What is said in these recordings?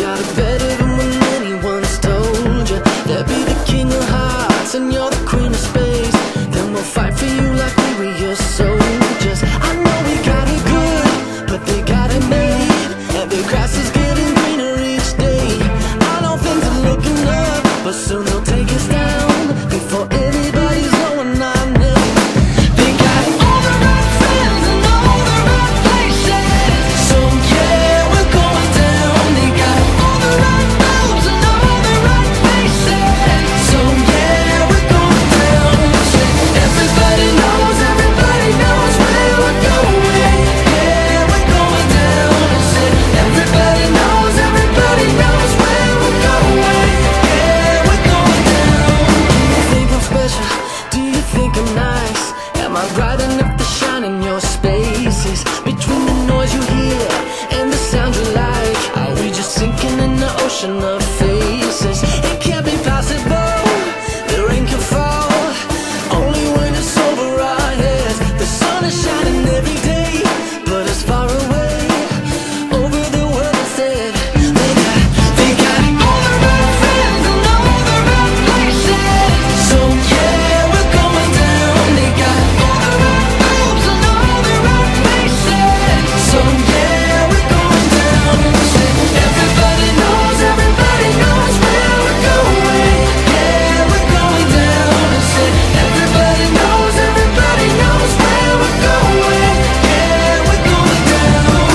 got it better than when anyone's told you. They'll be the king of hearts and you're the queen of space. Then we'll fight for you like we were your soldiers. I know we got it good, but they got it made, and the grass is getting greener each day. I know things are looking up, but soon they'll take us down before anybody's knowing our name. They got all the right friends and all the right places, so yeah, we're going down. They got all the right moves and all the right faces, so yeah, we're going down. Everybody knows where we're going. Yeah, we're going down. Everybody knows where we're going. Yeah, we're going down. Do you think I'm special? Do you think I'm nice? Am I bright enough to shine in your spaces? Between the noise you hear and the sound you like, are we just sinking in the ocean of faces? It can't be possible, the rain can fall only when it's over our heads. The sun is shining every day, but it's far away over the world instead. They got all the right friends and all the right places, so yeah, we're going down. They got all the right moves and all the right faces, so yeah, we're going down. Everybody knows where we're going. Yeah, we're going down. Everybody knows where we're going. Yeah, we're going down.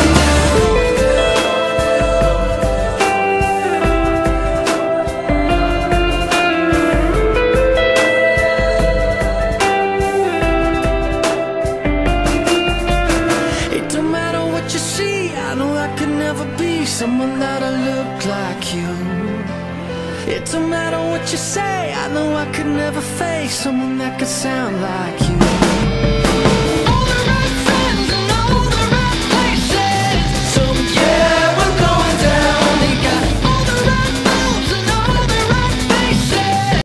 It don't matter what you see, I know I could never be someone that'll look like you. It don't matter what you say, I know I could never face someone that could sound like you.